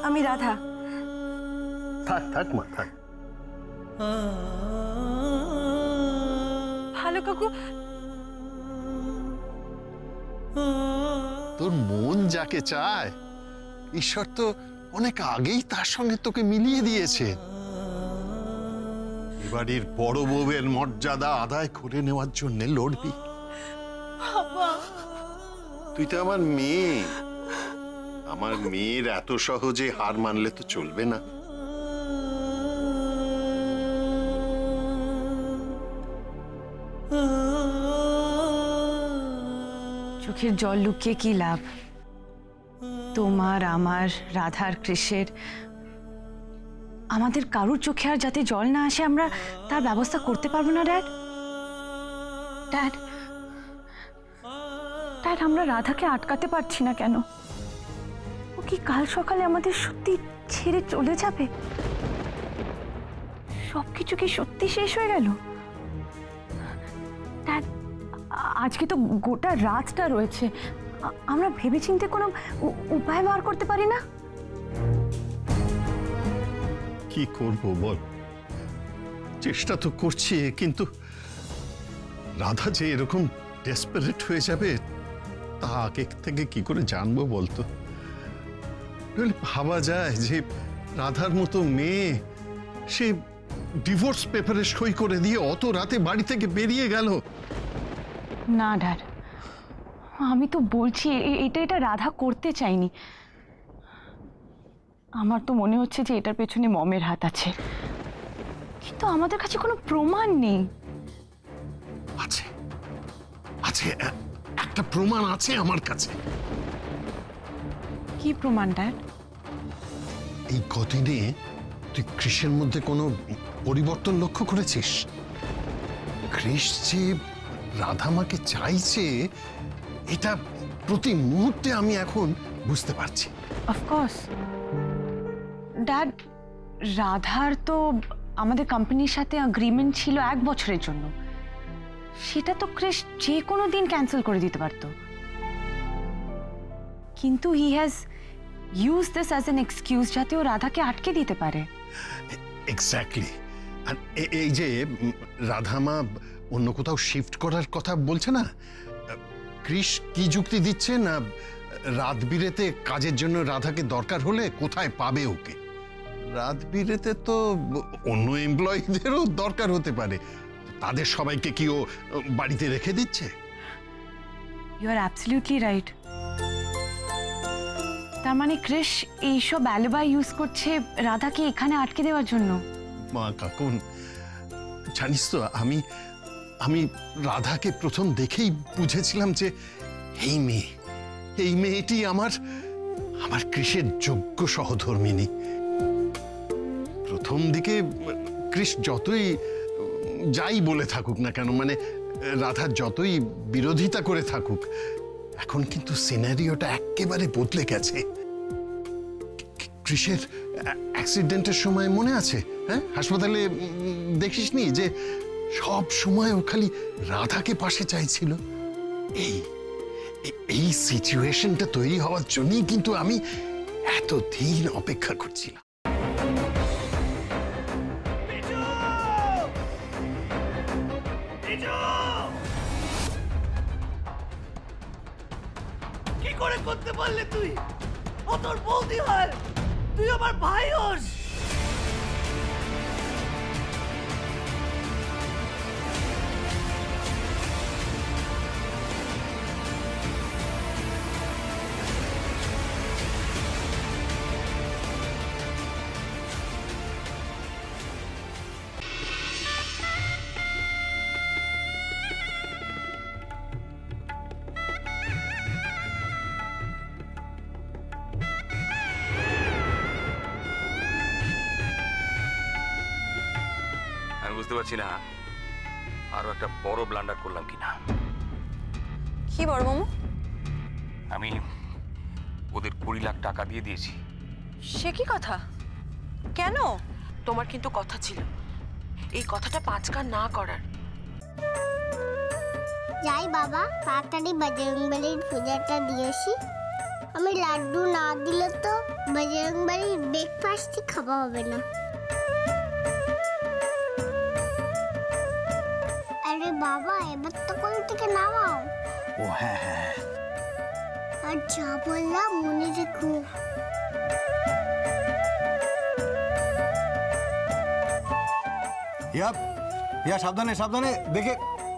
আমি রাধা। থাক থাক মা থাক। ভালো কাকু, তোর মন যাকে চায় ঈশ্বর তো অনেক আগেই তার সঙ্গে তোকে মিলিয়ে দিয়েছে। এবারের বড় বউয়ের মর্যাদা আদায় করে নেওয়ার জন্য লড়বি। তুই তো আমার মেয়ে, আমার মেয়ের এত সহজে হার মানলে তো চলবে না। চোখের জল লুকিয়ে কি লাভ? তোমার, আমার, রাধার, কৃষের, আমাদের কারুর চোখে আর যাতে জল না আসে আমরা তার ব্যবস্থা করতে পারবো না। ড্যাড ড্যাড ড্যাড আমরা রাধাকে আটকাতে পারছি না কেন? ও কি কাল সকালে আমাদের সত্যি ছেড়ে চলে যাবে? সবকিছু কি সত্যি শেষ হয়ে গেল? ড্যাড আজকে তো গোটা রাতটা রয়েছে, আমরা ভেবেচিন্তে কোনো উপায় বার করতে পারি না? কি করব বল, চেষ্টা তো করছি, কিন্তু রাধা যে এরকম ডেসপারেট হয়ে যাবে তা আগে থেকে কি করে জানবো বলতো? ভাবা যায় যে রাধার মতো মেয়ে সে ডিভোর্স পেপারে সই করে দিয়ে অত রাতে বাড়ি থেকে বেরিয়ে গেল। না ড্যাড, আমি তো বলছি এটা রাধা করতে চাইনি। আমার তো মনে হচ্ছে যে এটার পেছনে মমের হাত আছে, কিন্তু আমাদের কাছে কোনো প্রমাণ নেই। আছে আছে, একটা প্রমাণ আছে আমার কাছে। কি প্রমাণ ড্যাড? এই কদিনে তুই কৃষের মধ্যে কোনো পরিবর্তন লক্ষ্য করেছিস? কৃষ যে রাধামাকে চাইছে এটা প্রতি মুহূর্তে আমি এখন বুঝতে পারছি। অফকোর্স ড্যাড, রাধার তো আমাদের কোম্পানির সাথে এগ্রিমেন্ট ছিল 1 বছরের জন্য। সেটা তো কৃষ যে কোনো দিন ক্যান্সেল করে দিতে পারতো, কিন্তু he has use this as an excuse যাতে ও রাধাকে আটকে দিতে পারে। এক্স্যাক্টলি। আর এই যে রাধামা অন্য কোথাও শিফট করার কথা বলছে না, কৃষ কি যুক্তি দিচ্ছে না রাত বিরেতে কাজের জন্য রাধাকে দরকার হলে কোথায় পাবে ওকে? রাত বিরেতে তো অন্য এমপ্লয়ীদেরও দরকার হতে পারে, তাদের সবাইকে কি ও বাড়িতে রেখে দিচ্ছে? You are absolutely right. তার মানে কৃষ এইসব অ্যালিবাই ইউজ করছে রাধাকে এখানে আটকে দেওয়ার জন্য। মা কাকুন, জানিস তো আমি রাধাকে প্রথম দেখেই বুঝেছিলাম যে এই মেয়েটি আমার কৃষের যোগ্য সহধর্মিনী। প্রথম দিকে কৃষ যতই যাই বলে থাকুক না কেন, মানে রাধা যতই বিরোধিতা করে থাকুক, এখন কিন্তু সিনারিওটা একেবারে বদলে গেছে। কৃষের অ্যাক্সিডেন্টের সময় মনে আছে? হ্যাঁ, হাসপাতালে দেখিসনি যে সব সময় ও খালি রাধাকে পাশে চাইছিল? এই সিচুয়েশনটা তৈরি হওয়ার জন্যই কিন্তু আমি এতদিন অপেক্ষা করছিলাম। কি করে করতে পারলে তুই? ও তোর বৌদি হয়, তুই আমার ভাই হোস। বুঝতে পারছি না আরো একটা বড় ব্লান্ডার করলাম কিনা। কি বড় মামু? আমি ওদের 20 লাখ টাকা দিয়ে দিয়েছি। সে কি কথা? কেন? তোমার কিন্তু কথা ছিল এই কথাটা 5 কান না করার। যাই বাবা, তাড়াতাড়ি বজরংবলীর পূজাটা দিয়েছি। আমি লাড্ডু না দিলে তো বজরং বাড়ির ব্রেকফাস্টই খাওয়া হবে না। আরে বাবা, এবার তো কোল থেকে নামাও। ও হ্যাঁ হ্যাঁ, আর যা বললাম মনে রেখো। ইয়া সাবধানে সাবধানে, দেখে।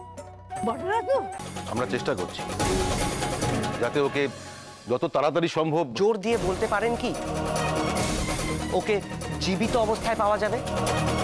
আমরা চেষ্টা করছি যাতে ওকে যত তাড়াতাড়ি সম্ভব। জোর দিয়ে বলতে পারেন কি ওকে জীবিত অবস্থায় পাওয়া যাবে?